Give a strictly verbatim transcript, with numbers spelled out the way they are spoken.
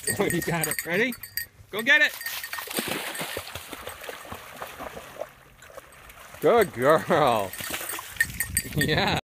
Oh, you got it. Ready? Go get it. Good girl. Yeah.